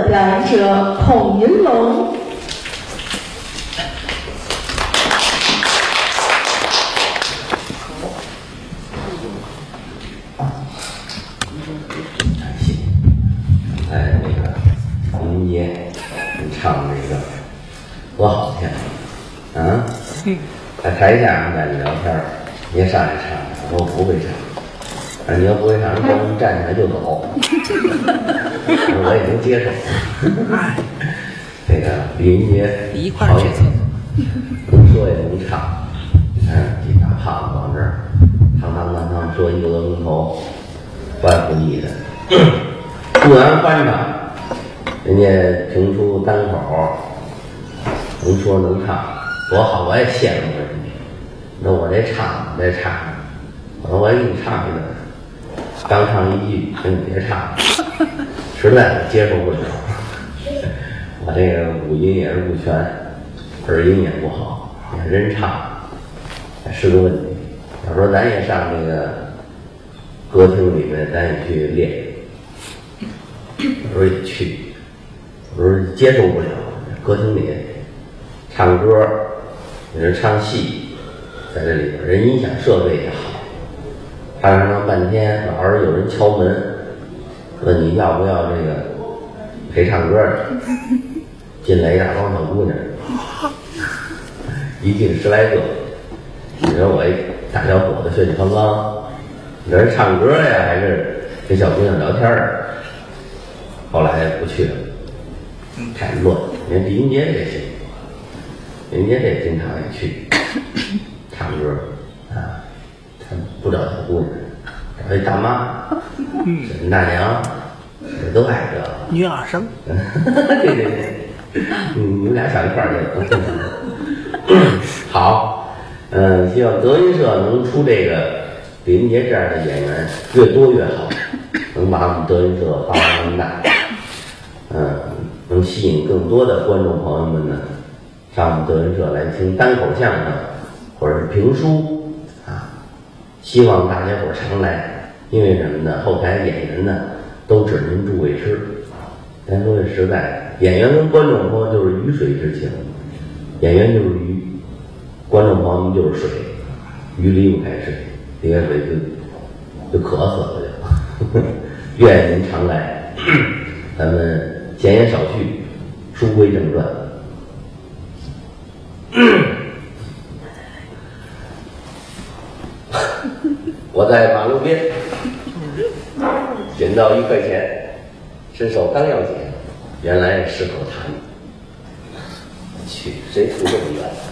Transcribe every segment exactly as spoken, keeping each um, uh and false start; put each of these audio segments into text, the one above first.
表演者孔银龙。 哎，那个林杰，你唱这个多好听啊！在台下我们在聊天，你也上来唱，我不会唱。反正你要不会唱，你光站起来就走，我也能接受。这个林杰一块儿决策， 能说也能唱。你看这大胖子往这儿，堂堂堂堂说一个额头头，怪不易的。不然翻唱，人家评出单口，能说能唱，多好！我也羡慕人家。那我这唱，我这唱，我说我给你唱一段，刚唱一句，你别唱，实在接受不了。我这个五音也是不全，耳音也不好，也真唱，是个问题。要说咱也上这个歌厅里面，咱也去练。有时候也去，有时候接受不了。歌厅里唱歌，也是唱戏，在这里边人音响设备也好，唱唱唱半天，老是有人敲门，问你要不要这个陪唱歌的，进来一大帮小姑娘，一进十来个，你说我一大小伙子血气方刚，你这是唱歌呀，还是跟小姑娘聊天啊？后来不去了，太乱。人李云杰这行，李云杰这经常也去唱歌啊，他不找小姑娘，找一大妈，沈大娘，这都爱这个。 女二声。 对对对，嗯，你们俩上一块儿去。好，嗯、呃，希望德云社能出这个李云杰这样的演员越多越好，能把我们德云社发扬光大。嗯，能吸引更多的观众朋友们呢，上我们德云社来听单口相声或者是评书啊。希望大家伙常来，因为什么呢？后台演员呢都指您诸位吃。咱说句实在，演员跟观众朋友就是鱼水之情，演员就是鱼，观众朋友们就是水，鱼离不开水，离开水就就渴死了就。愿您常来，咱们。闲言少叙，书归正传。我在马路边捡到一块钱，伸手刚要捡，原来是口痰。去，谁出这么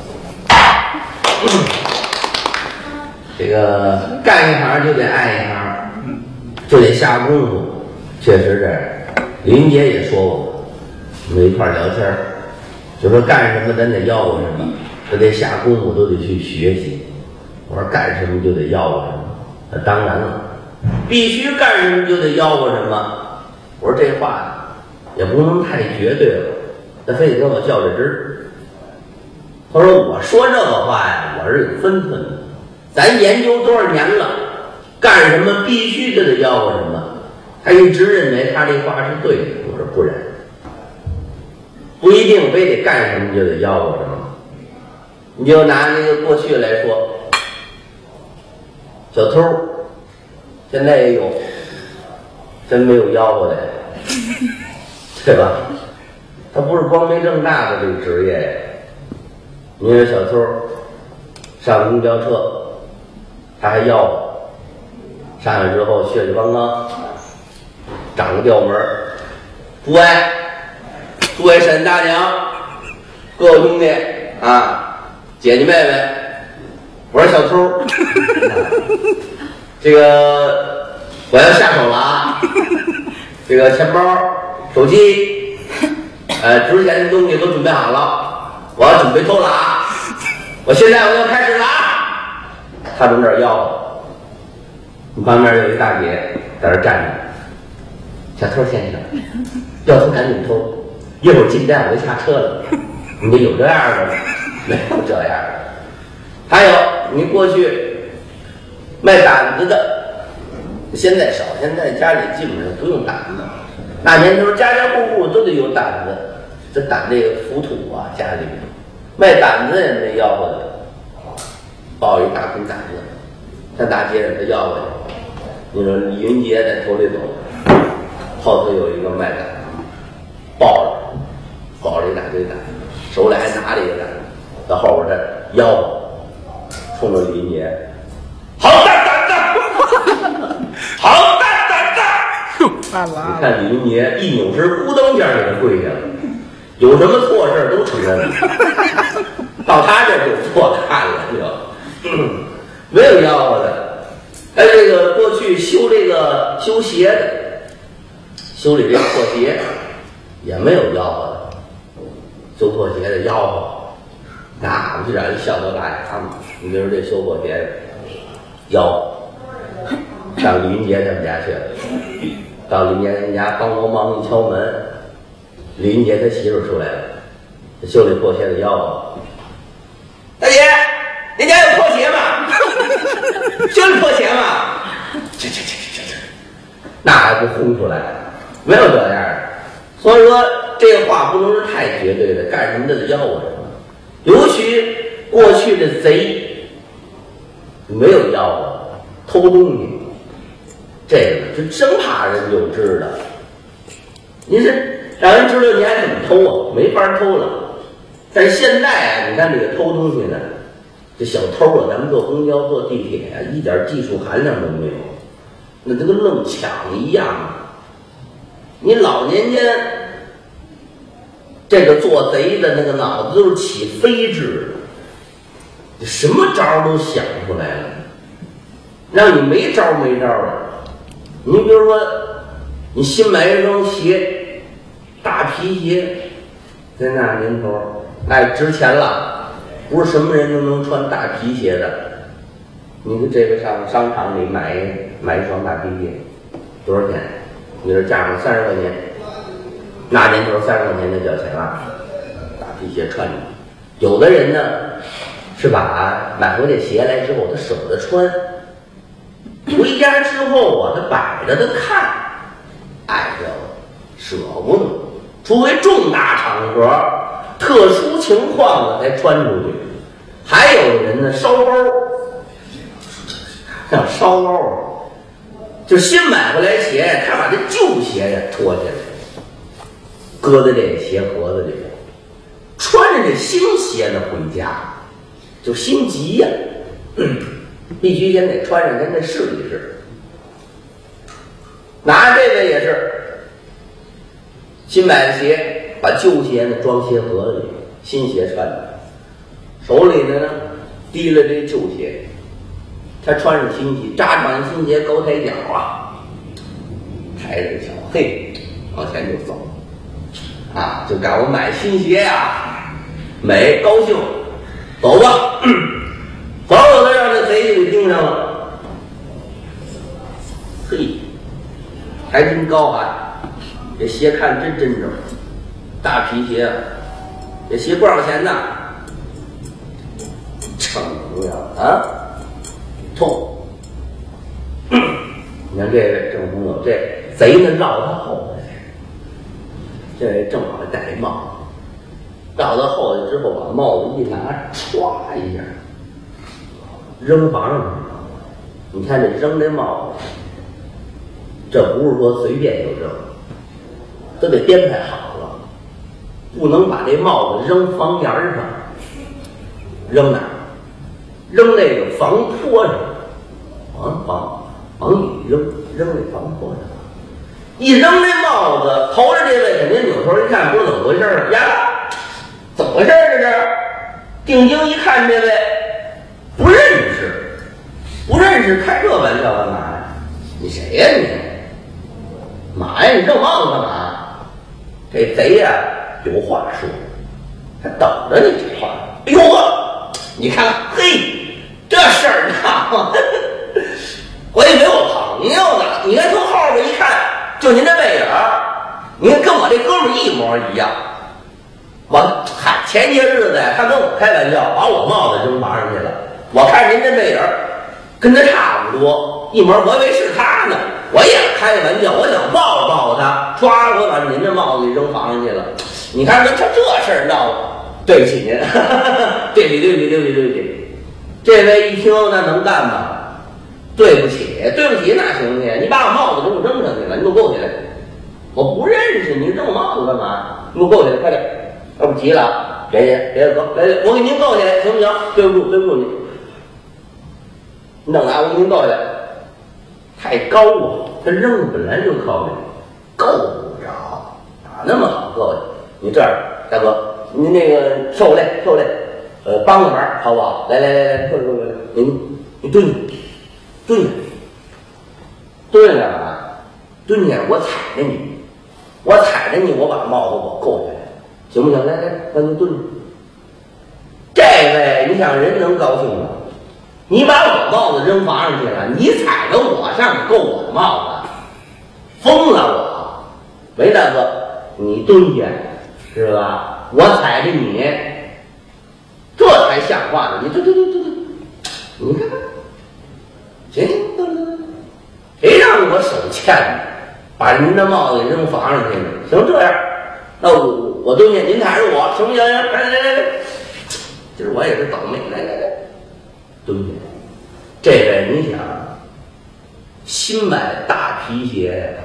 远？这个干一行就得爱一行，就得下功夫，确实是。林杰也说过，我们一块儿聊天儿，就说干什么咱得要过什么，都得下功夫，都得去学习。我说干什么就得要过什么，那当然了，必须干什么就得要过什么。我说这话也不能太绝对了，他非得跟我较这真儿。他说我说这个话呀，我是有分寸的，咱研究多少年了，干什么必须就得要过什么。他一直认为他这话是对的，我说不然，不一定非得干什么就得要过什么。你就拿那个过去来说，小偷现在也有，真没有要过的，对吧？他不是光明正大的这个职业。你说小偷上公交车，他还要，上来之后血气方刚。长个调门儿，诸位，诸位沈大娘，各位兄弟啊，姐姐妹妹，我是小偷，这个我要下手了啊！这个钱包、手机，呃，值钱的东西都准备好了，我要准备偷了啊！我现在我要开始了啊！他从这儿要，旁边有一大姐在这站着。小偷先生，要偷赶紧偷，一会儿进站我就下车了。你这有这样的吗？没有这样的。还有你过去卖胆子的，现在少，现在家里基本上不用胆子， 那年头家家户户都得有掸子，这掸这个浮土啊，家里面卖掸子人得吆喝的，抱一大捆掸子，在大街上他吆喝的。你说李云杰在头里走，后头有一个卖掸子，抱着抱着一大堆掸子，手里还拿着一个掸子，到后边他吆喝，冲着李云杰，好大掸子，好大掸子。你看李云杰一扭身，咕噔间给他跪下了，有什么错事都承认了。到他这就错看了，就、嗯、没有吆喝的。哎，这个过去修这个修鞋的，修理这破鞋也没有吆喝的，修破鞋的吆喝，那不就让人笑掉大牙吗？你比如这修破鞋的吆喝，上李云杰他们家去了。到李云杰他们家，梆梆梆一敲门，李云杰他媳妇出来了，修理破鞋的吆喝：“大姐，您家有破鞋吗？修理破鞋吗？”这这这这这，那还不轰出来？没有这样的。所以说，这话不能是太绝对的，干什么的得吆喝什么。尤其过去的贼没有吆喝，偷东西。这个就生怕人就知道，你是让人知道你还怎么偷啊？没法偷了。但是现在啊，你看这个偷东西呢，这小偷啊，咱们坐公交、坐地铁啊，一点技术含量都没有，那这个愣抢一样啊。你老年间这个做贼的那个脑子都是起飞智的，什么招都想出来了，让你没招没招的。你比如说，你新买一双鞋，大皮鞋，在那年头，哎，值钱了，不是什么人都能穿大皮鞋的。你说这个上商场里买买一双大皮鞋，多少钱？你说价格三十块钱，那年头三十块钱就交钱了，大皮鞋穿着。有的人呢，是把买回这鞋来之后，他舍不得穿。回家之后啊，他摆着他看，哎呦，舍不得，除非重大场合、特殊情况了才穿出去。还有的人呢，烧包，像烧包，就新买回来鞋，他把这旧鞋呀脱下来，搁在这鞋盒子里边，穿着这新鞋子回家，就心急呀、嗯。必须先得穿上，先得试一试。拿这个也是新买的鞋，把旧鞋呢装鞋盒子里，新鞋穿着，手里呢提了这旧鞋，他穿上新鞋，扎上新鞋，高抬脚啊，抬着脚，嘿，往前就走，啊，就赶我买新鞋呀、啊，美高兴，走吧。嗯早有的让这贼给盯上了，嘿，还真高啊！这鞋看真真正，大皮鞋，这鞋多少钱呢？成呀啊，痛！你看这位郑朋友，这贼呢绕他后头去，这正好戴一帽子，绕到后头之后，把帽子一拿，唰一下。扔房上去，你看这扔这帽子，这不是说随便就扔，都得编排好了，不能把这帽子扔房檐上，扔哪儿？扔那个房坡上，往往往里扔，扔那房坡上。一扔这帽子，头着这位肯定扭头一看，不是怎么回事儿呀？怎么回事儿这是？定睛一看，这位。不认识，不认识，开这玩笑干嘛呀？你谁呀你？嘛呀？你扔帽子干嘛？这贼呀有话说，他等着你这话。哎呦呵，你看看，嘿，这事儿呢，我以为我朋友呢。你看从后边一看，就您这背影，你看跟我这哥们一模一样。我嗨，前些日子呀，他跟我开玩笑，把我帽子扔房上去了。我看您这背影跟他差不多，一模，我以为是他呢。 我也开玩笑，我想抱抱他，唰，我把您这帽子扔房上去了。你看这这这事儿闹的，对不起您，对不起对不起对不起对不起。这位一听那能干吗？对不起，对不起，那行去，你把我帽子给我扔上去了，你给我够起来。我不认识你，扔我帽子干嘛？你给我够起来，快点！要不急了，别别别够，来，我给您够起来，行不行？对不住，对不住你。你等着，我给您够起来。太高啊，他扔本来就高，够不着，哪那么好够的？你这样，大哥，您那个受累受累，呃，帮个忙好不好？来来来来，快快快，您你蹲下。蹲下，蹲下干嘛？蹲下，我踩着你，我踩着你，我把帽子我够下来，行不行？来来，咱就蹲下。这位，你想人能高兴吗？你把我帽子扔房上去了，你踩着我上面够我的帽子，疯了我！喂，大哥，你蹲下，是吧？我踩着你，这才像话呢！你蹲蹲蹲蹲蹲，你看看。行行，得了得了，谁让我手欠的，把您的帽子给扔房上去了？行这样，那我我蹲下，您踩着我，行不行？来来来来，今儿我也是倒霉，来来来，蹲下。这位你想，新买的大皮鞋，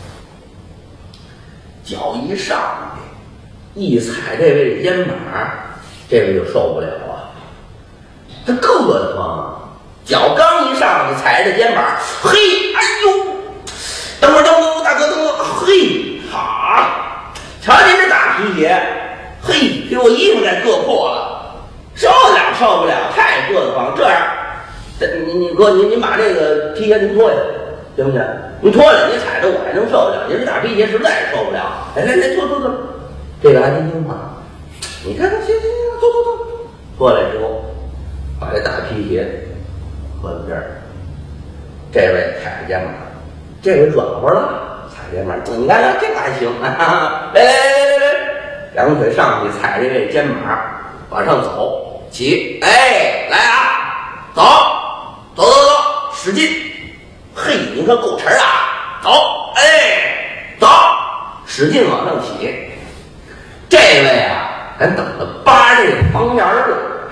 脚一上去，一踩这位的肩膀，这位就受不了啊，他硌得慌。脚刚一上去，踩着肩膀，嘿，哎呦，等会儿，等会儿，大哥，等会儿，嘿，好，瞧您这大皮鞋，嘿，给我衣服给硌破了，受不了，受不了，太硌得慌。这样，你你哥，您您把这个皮鞋您脱下来，行不行？您脱下来，你踩着我还能受得了？您这大皮鞋实在是受不了。来来来，脱脱脱，这个还真听话。你看看，行行行，脱脱脱，脱来之后，把这大皮鞋。搁在这儿，这位踩着肩膀，这位软和了，踩肩膀，你看看这个还行，哈哈，来来来来来，两腿上去踩这位肩膀，往上走，起，哎，来啊，走，走走走，使劲，嘿，你可够沉啊，走，哎，走，使劲往上起，这位啊，咱等着扒这个房檐了。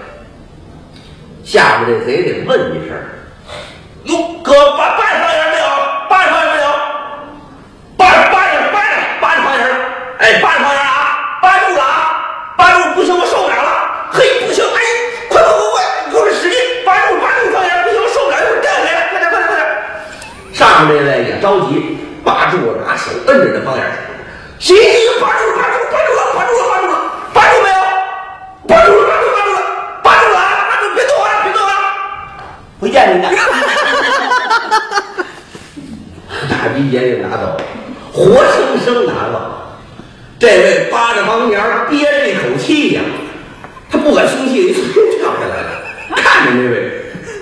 下边这贼得问一声：“哟，哥，扒扒上眼没有？扒上眼没有？扒扒上扒上扒上眼了！哎，扒上眼啊！扒住了啊！扒住不行，我受不了了！嘿，不行！哎，快快快快，给我使劲！扒住扒住上眼，不行，我受不了！一会儿掉下来了！快点快点快点！”上面这位也着急，扒住了，拿手摁着这房檐。行，扒住了，扒住了，扒住了，扒住了，扒住了，扒住没有？扒住了，扒住了，扒住了，扒住了！别动啊！别动啊！不见你呢。大皮鞋给拿走了，活生生拿走。这位扒着房檐憋着一口气呀、啊，他不敢生气，一瞬间跳下来了。看着那位，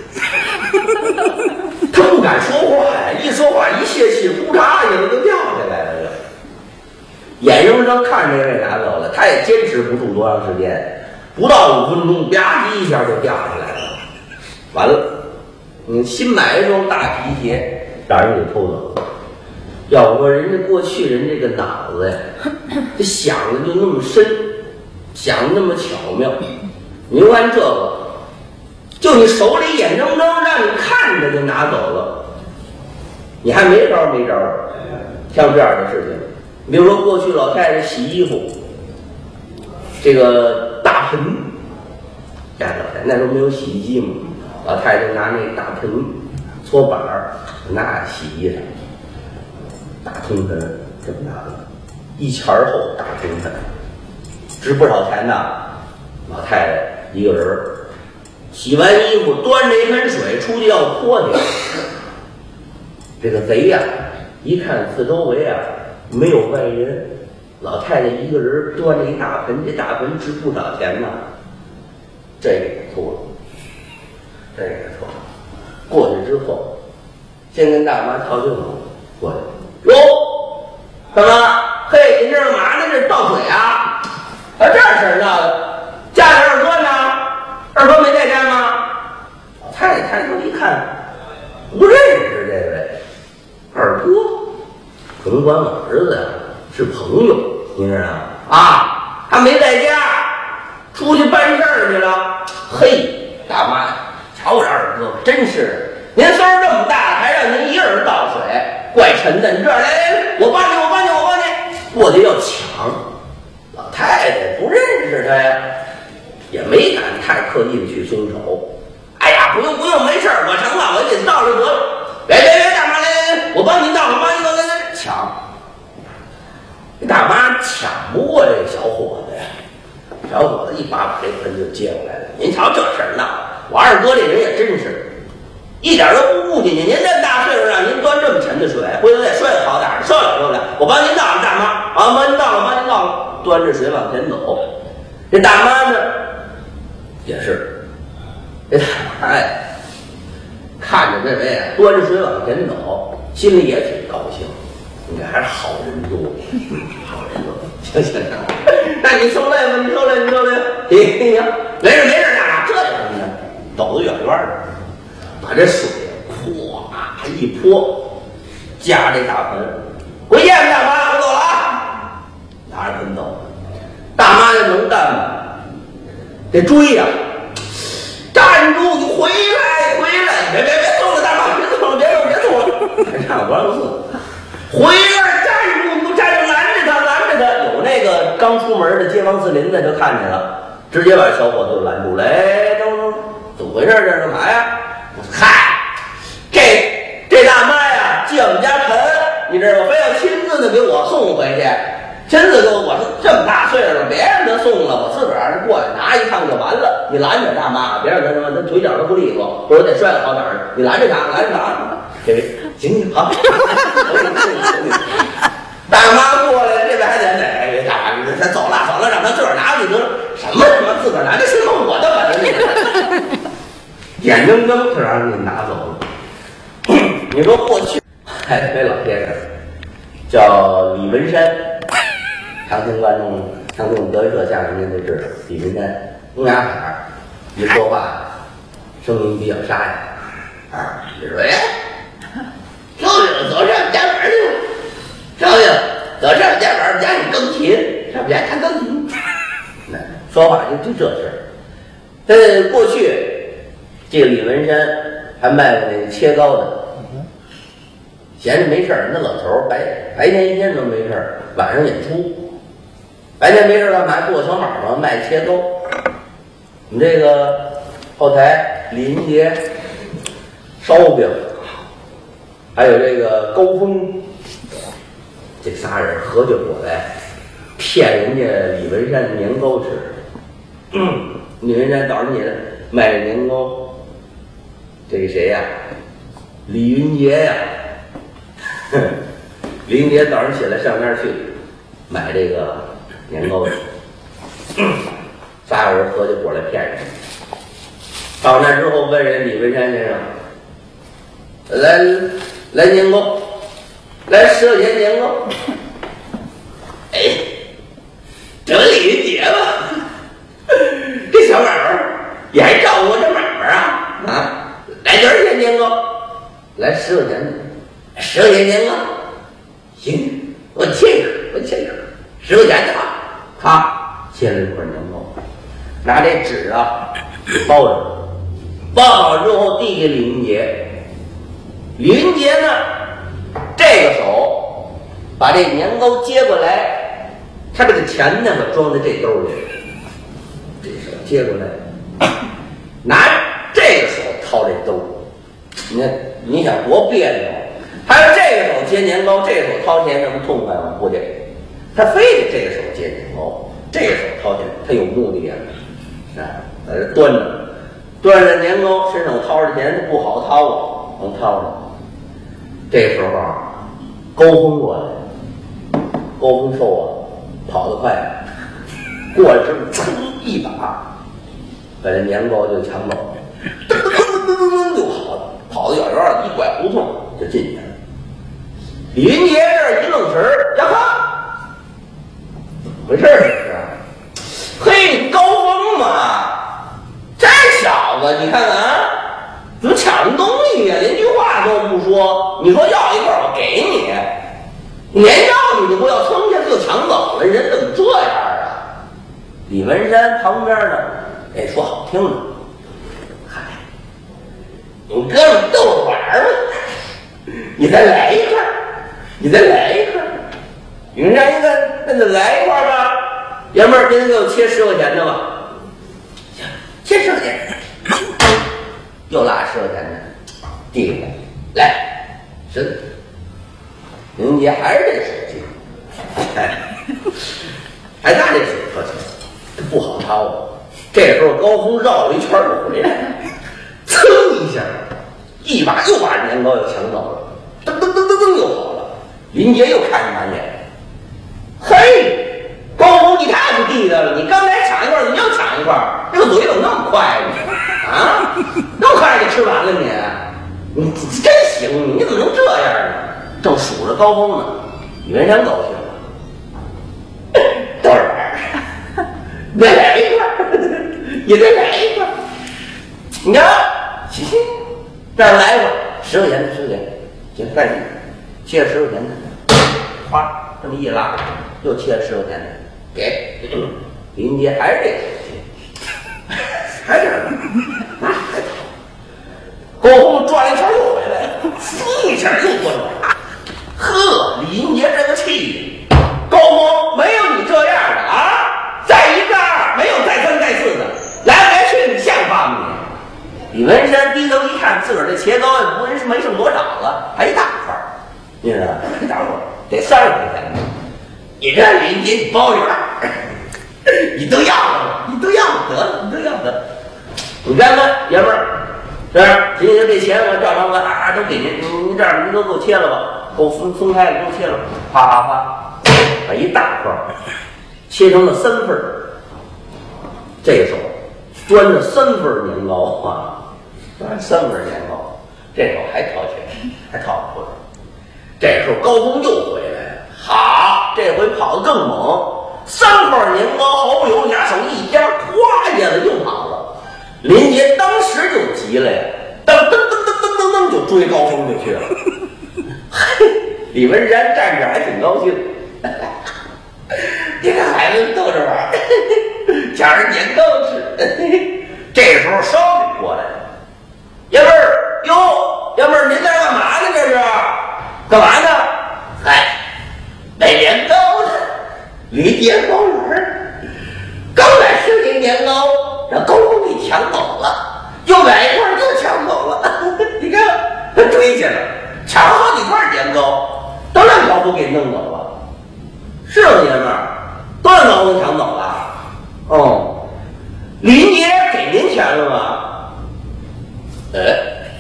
他不敢说话呀，一说话一泄气，扑嚓一下就掉下来了。眼睁睁看着这位拿走了，他也坚持不住多长时间。不到五分钟，吧唧一下就掉下来了。完了，你新买一双大皮鞋，让人给偷走了。要不说人家过去人这个脑子呀，这想的就那么深，想的那么巧妙。你看这个，就你手里眼睁睁让你看着就拿走了，你还没招没招。像这样的事情，比如说过去老太太洗衣服，这个大盆，家老太太那时候没有洗衣机嘛，老太太拿那大盆搓板儿，那洗衣裳，大铜盆这么大的，一钱儿厚大铜盆，值不少钱呢。老太太一个人洗完衣服，端着一盆水出去要泼去。这个贼呀、啊，一看四周围啊没有外人，老太太一个人端着一大盆，这大盆值不少钱呢。这个给偷了，这个给偷了。过去之后，先跟大妈套近乎，过去哟，干嘛？嘿，您这是干嘛呢？这倒水啊？啊，这事儿闹的，家里二哥呢？二哥没在家吗？老太太抬头一看，不认识这位。二管我儿子呀是朋友，您知道吗？啊，他没在家，出去办事儿去了。嘿，大妈，瞧我这二哥，真是您岁数这么大，还让您一人倒水，怪沉的。你这来来来，我帮你，我帮你，我帮你，过去要抢。老太太不认识他呀，也没敢太刻意的去松手。哎呀，不用不用，没事儿，我成了，我给你倒了得了。别别别，大妈，来来来，我帮您倒，我帮您倒，来来来，抢。这大妈抢不过这个小伙子呀，小伙子一把把这盆就接过来了。您瞧这事儿闹的，我二哥这人也真是，一点都不顾忌您。您这么大岁数让您端这么沉的水，回头再摔个好点儿，受了受了，我帮您倒了，大妈啊，帮您倒了，帮您倒了，端着水往前走。这大妈呢，也是，这大妈呀，看着这位啊端着水往前走，心里也挺高兴。应该还是好人多，好人多。行行行，那你受累吧，你受累，你受累。行行行，没事没事，大妈，这有什么呢？走得远远的，把这水咵一泼，夹这大盆，回见大妈，我走了啊！拿着盆走了。大妈这能干吗？得追呀、啊！站住！你回来，回来！别别别动了，大妈，别动了，别动了，别动了！还差五万四。回来，站住！你不站住，拦着他，拦着他！有那个刚出门的街坊四邻的就看见了，直接把小伙子就拦住了。哎，等等，怎么回事？这是干嘛呀？嗨，这这大妈呀，借我们家盆，你知道吗？非要亲自的给我送回去，亲自给我，我说这么大岁数了，别让他送了，我自个儿过去拿一趟就完了。你拦着大妈，别让他什么，他腿脚都不利索，或者得摔个好点儿，你拦着他，拦着他。这行行好，大妈过来，这边还得哪？大妈，他走了走了，让他自个儿拿去得了。什么什么自个儿拿？这是我的本事，眼睁睁就让人给拿走了。你说过去还有位老先生叫李文山，常听观众常听德社相声您都知道，李文山公鸭坎，一说话声音比较沙哑啊，你说哎。少爷，走上家门去了。少爷，走上家门，家里钢琴，上家弹钢琴。那说话就就这事儿。在过去，这个李文山还卖过那切糕的，闲着没事儿，那老头儿白白天一天都没事儿，晚上演出，白天没事干嘛？做小买卖卖切糕。你这个后台李云杰烧饼。还有这个高峰，这仨人合起伙来骗人家李文山的年糕吃。嗯、李文山早上起来卖这年糕，这个谁呀、啊？李云杰呀、啊！李云杰早上起来上那儿去买这个年糕去，嗯、仨人合起伙来骗人。到那之后问人李文山先生，来。来年糕，来十块钱年糕。哎，这不李云杰吗？这小买卖也还照顾我这买卖啊啊！来多少钱年糕？来十块钱的，十块钱年糕。行，我切一个，我切一个，十块钱的吧。他切了一块年糕，拿这纸啊包着，包好之后递给李云杰。李云杰呢，这个手把这年糕接过来，他这个钱呢可装在这兜里，这手接过来，拿这个手掏这兜。你看，你想多别扭？他要这个手接年糕，这个手掏钱，那不痛快吗？不得，他非得这个手接年糕，这个手掏钱，他有目的啊！啊，在这端着，端着年糕，伸手掏着钱不好掏啊，能掏着。这时候高峰过来，高峰瘦啊，跑得快，过来之后噌一把把这年糕就抢走了，噔噔噔噔噔就跑了，跑到远远的一拐胡同就进去了。李云杰这一愣神儿，呀哈，怎么回事儿这是？嘿，高峰嘛，这小子你看看啊，怎么抢人东西呀、啊？连句话都不说。你说要一块我给你， 连绕你就不要，蹭一下就抢走了，人怎么这样啊？李文山旁边呢，哎，说好听的，嗨，你哥们逗着玩儿嘛，你再来一块，你再来一块。李文山一看，那就来一块吧。爷们儿，您给我切十块钱的吧。行，切十块钱，又拉十块钱的，递给他，来，是。林杰还是这手机，哎，还拿这手掏钱，这不好掏啊。这时候高峰绕了一圈就回来了，噌一下，一把又把年糕又抢走了，噔噔噔噔噔又跑了。林杰又看一满眼，嘿，高峰你太不地道了，你刚才抢一块，你又抢一块，这个嘴怎么那么快呢？啊，那么快就吃完了你，你真行，你怎么能这样呢？正数着高峰呢，李文山高兴了，逗着玩儿，再来一块，也再来一块。你看，嘻嘻，这儿来一块，十块钱的，十块钱，行，赶紧切了十块钱的，哗，这么一拉，又切了十块钱的，给林杰还是这个，还是这个，啊，还讨。高峰转了一圈又回来了，一下又过来了。呵，李英杰这个气，高峰没有你这样的啊！再一个没有再三再四的，来来去你像话吗你？李文山低头一看，自个儿这茄糕也不是没剩多少了，还一大块儿，你知道吗？一大块儿得三十块钱呢。你这李英杰你包圆儿，你都要了，你都要得了，你都要得。你看看爷们儿，这今天这钱我照常我啊都给您，您这样您都给我切了吧。给我分分开了，给我切了，啪啪啪，把一大块切成了三份儿。这手端着三份年糕啊，端三份年糕，这手还掏钱，还掏不出来。这时候高峰又回来了，好，这回跑得更猛，三份年糕毫不犹豫，拿手一夹，咵一下子又跑了。林杰当时就急了呀，噔噔噔噔噔噔噔就追高峰就去了。嘿，李文山站着还挺高兴，你看孩子逗着玩，抢着年糕吃。这时候烧饼过来了，爷们儿哟，爷们儿您在干嘛呢？这是干嘛呢？嗨，卖年糕的，离街包圆，刚买十斤年糕，让高峰给抢走了，又买一块又抢走了。你看他追去了。抢了好几块年糕，都让高峰给弄走了，是老爷们儿，都让高峰抢走了。哦，林杰给您钱了吗？哎，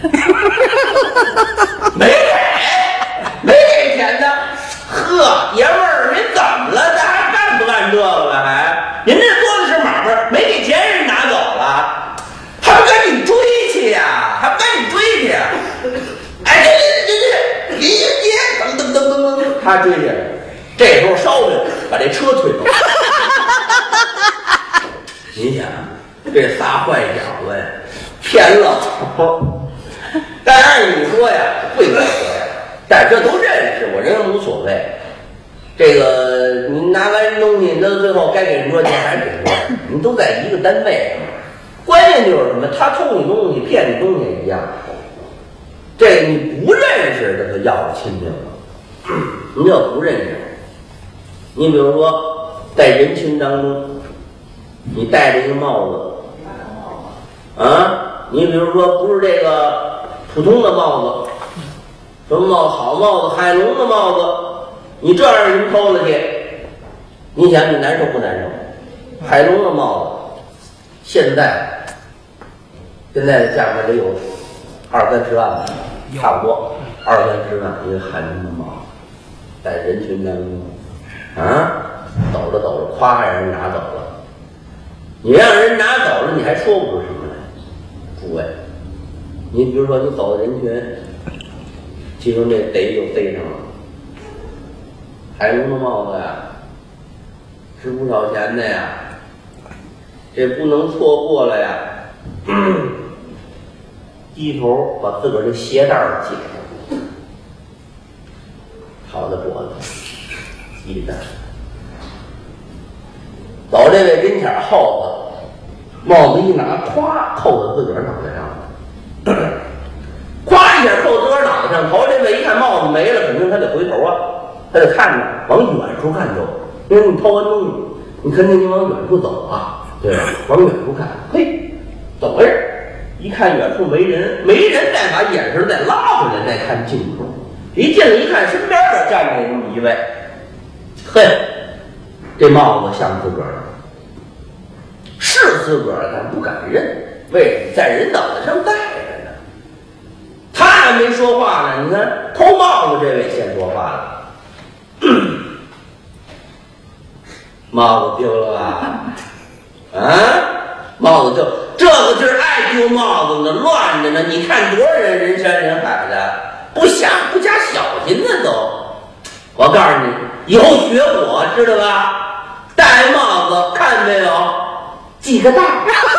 没给，没给钱呢。呵，爷们儿，您怎么了？咱还干不干这个了？还您这做的是买卖，没给钱人拿走了，还不赶紧追去呀？还不赶紧追去呀？哎，这这这这林英杰噔噔噔噔噔，他追去了。这时候烧饼把这车推走了。您想，这仨坏小子呀，骗老头。但按你说呀，不应该这样，但这都认识，我认为无所谓。这个你拿完东西，到最后该给人说钱还是给人说，你都在一个单位上。关键就是什么？他偷你东西、骗你东西一样。这个你不认识的，他要了亲命了。你要不认识，你比如说在人群当中，你戴着一个帽子，啊，你比如说不是这个普通的帽子，什么帽子？好帽子，海龙的帽子，你这样人偷了去，你想你难受不难受？海龙的帽子，现在现在的价格得有二三十万吧，差不多二三十万一个海龙的帽子，在人群当中，啊，走着走着，夸让人拿走了，你让人拿走了，你还说不出什么来。诸位，你比如说你走人群，其中这逮就逮上了，海龙的帽子呀，值不少钱的呀，这不能错过了呀。嗯，低头把自个儿的鞋带解了，套在脖子。 一的。到这位跟前耗子，帽子一拿，咵扣在自个儿脑袋上了，咵一下扣自个儿脑袋上头。这位一看帽子没了，肯定他得回头啊，他得看着，往远处看就，因为你偷完东西，你肯定你往远处走啊，对吧？往远处看，嘿，怎么回事？一看远处没人，没人，再把眼神再拉回来，再看近处。一进来一看，身边这站着这么一位，嘿，这帽子像自个儿的，是自个儿的，但不敢认，为什么？在人脑袋上戴着呢。他还没说话呢，你看偷帽子这位先说话了，帽子丢了吧？啊，帽子丢，这个劲儿爱丢帽子呢，乱着呢。你看多少人人山人海的，不瞎不加小心呢都。我告诉你，以后学我知道吧？戴帽子看没有？几个大。